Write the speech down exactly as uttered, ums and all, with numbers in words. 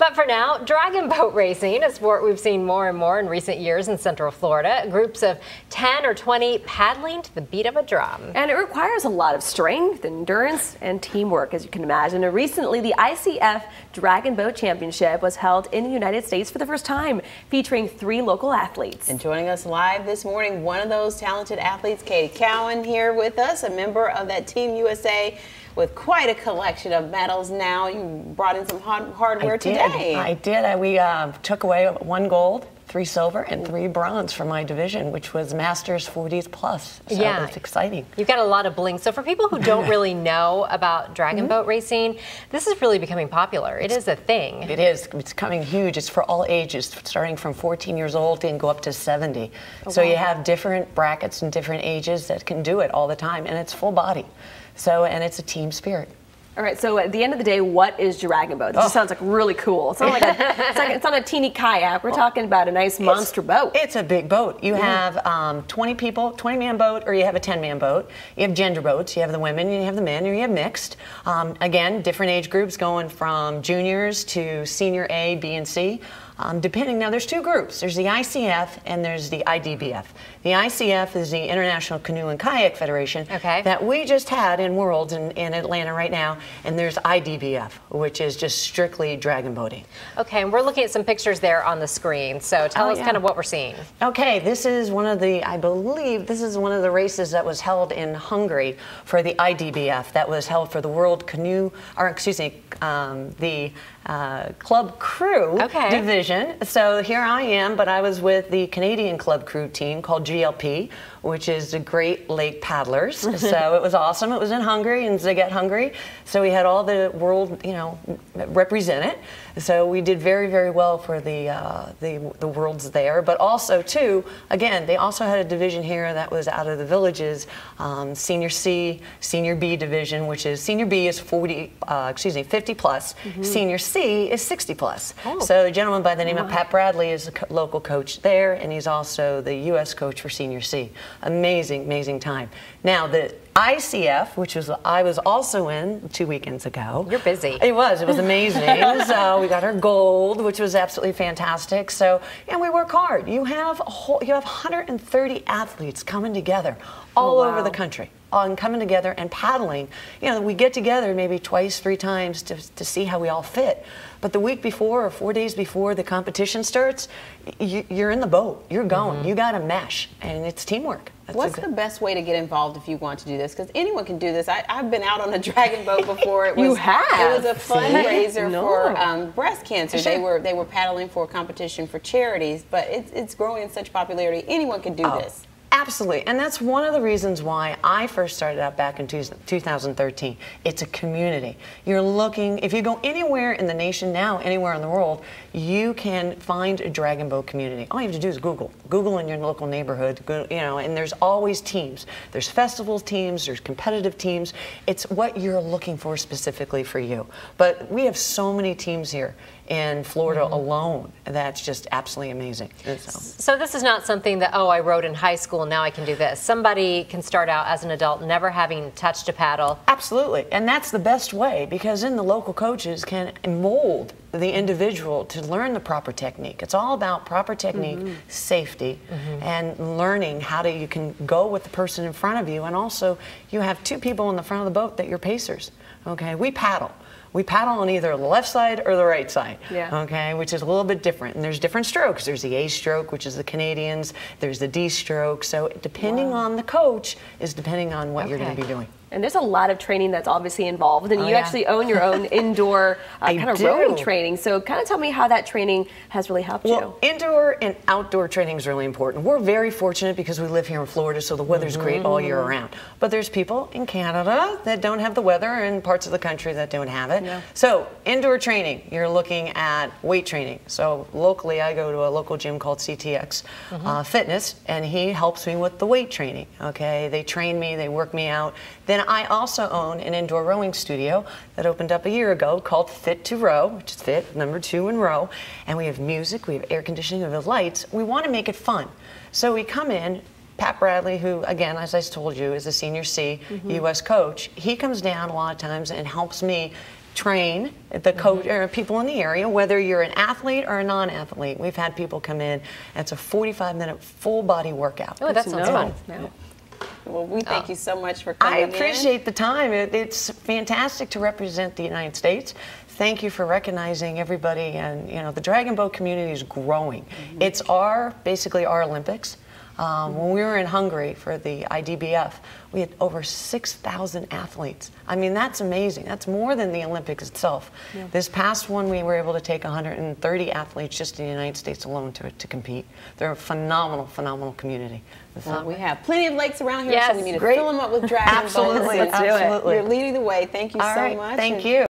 But for now, dragon boat racing, a sport we've seen more and more in recent years in Central Florida. Groups of ten or twenty paddling to the beat of a drum. And it requires a lot of strength, endurance, and teamwork, as you can imagine. And recently, the I C F Dragon Boat Championship was held in the United States for the first time, featuring three local athletes. And joining us live this morning, one of those talented athletes, Katie Cowan, here with us, a member of that Team U S A with quite a collection of medals now. You brought in some hard hardware I did. today. I did. I, we uh, took away one gold, three silver, and three bronze from my division, which was Masters forties plus. So yeah. it's exciting. You've got a lot of bling. So for people who don't really know about dragon mm-hmm. boat racing, this is really becoming popular. It is a thing. It is. It's coming huge. It's for all ages, starting from fourteen years old and go up to seventy. Oh, so wow. you have different brackets and different ages that can do it all the time, and it's full body. So, and it's a team spirit. All right, so at the end of the day, what is dragon boat? This oh. just sounds like really cool. It's not like a, it's, like, it's not a teeny kayak. We're talking about a nice monster it's, boat. It's a big boat. You mm. have um, twenty people, twenty man boat, or you have a ten man boat. You have gender boats. You have the women, you have the men, or you have mixed. Um, again, different age groups going from juniors to senior A, B, and C. Um, depending, now there's two groups. There's the I C F and there's the I D B F. The I C F is the International Canoe and Kayak Federation okay. that we just had in Worlds in, in Atlanta right now. And there's I D B F, which is just strictly dragon boating. Okay, and we're looking at some pictures there on the screen. So tell oh, us yeah. kind of what we're seeing. Okay, this is one of the, I believe, this is one of the races that was held in Hungary for the I D B F. That was held for the World Canoe, or excuse me, um, the uh, Club Crew okay. division. So here I am, but I was with the Canadian Club Crew team called G L P, which is the Great Lake Paddlers. So it was awesome. It was in Hungary, in Szeged, Hungary. So we had all the world, you know, represented. So we did very, very well for the, uh, the the worlds there. But also, too, again, they also had a division here that was out of the villages, um, Senior C, Senior B division, which is Senior B is forty, uh, excuse me, fifty plus. Mm-hmm. Senior C is sixty plus. Oh. So a gentleman by the name wow. of Pat Bradley is a co local coach there, and he's also the U S coach for Senior C. Amazing, amazing time. Now the I C F, which was I was also in two weekends ago. You're busy. It was. It was amazing. So we got our gold, which was absolutely fantastic. So, and we work hard. You have a whole, you have one hundred thirty athletes coming together all oh, wow. over the country. And coming together and paddling. You know, we get together maybe twice, three times to, to see how we all fit. But the week before or four days before the competition starts, you, you're in the boat. You're going. Mm-hmm. You got to mesh, and it's teamwork. That's What's the best way to get involved if you want to do this? Because anyone can do this. I, I've been out on a dragon boat before. It was, you have? It was a fundraiser no. for um, breast cancer. Sure. They were they were paddling for a competition for charities, but it's it's growing in such popularity. Anyone can do oh. this. Absolutely, and that's one of the reasons why I first started out back in two thousand thirteen. It's a community. You're looking, if you go anywhere in the nation now, anywhere in the world, you can find a dragon boat community. All you have to do is Google. Google in your local neighborhood, you know, and there's always teams. There's festival teams, there's competitive teams. It's what you're looking for specifically for you. But we have so many teams here in Florida mm-hmm. alone. That's just absolutely amazing. So. so this is not something that, oh, I rode in high school, now I can do this. Somebody can start out as an adult never having touched a paddle. Absolutely, and that's the best way, because then the local coaches can mold the individual to learn the proper technique. It's all about proper technique, mm-hmm. safety, mm-hmm. and learning how to, you can go with the person in front of you, and also you have two people in the front of the boat that you're pacers. Okay, we paddle. We paddle on either the left side or the right side, yeah. okay, which is a little bit different. And there's different strokes. There's the A stroke, which is the Canadians. There's the D stroke. So depending wow. on the coach is depending on what okay. you're going to be doing. And there's a lot of training that's obviously involved, and oh, you yeah. actually own your own indoor uh, kind of do. rowing training. So kind of tell me how that training has really helped well, you. Indoor and outdoor training is really important. We're very fortunate because we live here in Florida, so the weather's mm-hmm. great all year around. But there's people in Canada that don't have the weather, and parts of the country that don't have it. Yeah. So indoor training, you're looking at weight training. So locally, I go to a local gym called C T X mm-hmm. uh, Fitness, and he helps me with the weight training. Okay, they train me, they work me out. Then I also own an indoor rowing studio that opened up a year ago called Fit to Row, which is fit, number two in row. And we have music, we have air conditioning, we have lights. We want to make it fun. So we come in, Pat Bradley, who, again, as I told you, is a Senior C mm-hmm. U S coach, he comes down a lot of times and helps me train the coach or people in the area, whether you're an athlete or a non-athlete. We've had people come in. And it's a forty-five minute full body workout. Oh, that sounds fun. Yeah. Well, we thank Oh. you so much for coming I in. appreciate the time. It, it's fantastic to represent the United States. Thank you for recognizing everybody, and you know the Dragon Boat community is growing. Mm-hmm. It's our basically our Olympics. Um, when we were in Hungary for the I D B F, we had over six thousand athletes. I mean, that's amazing. That's more than the Olympics itself. Yeah. This past one, we were able to take one hundred thirty athletes just in the United States alone to, to compete. They're a phenomenal, phenomenal community. Well, we have plenty of lakes around here, yes, so we need to great. fill them up with dragon boats. Absolutely, Let's do it. absolutely. You're leading the way. Thank you All so right, much. thank and you.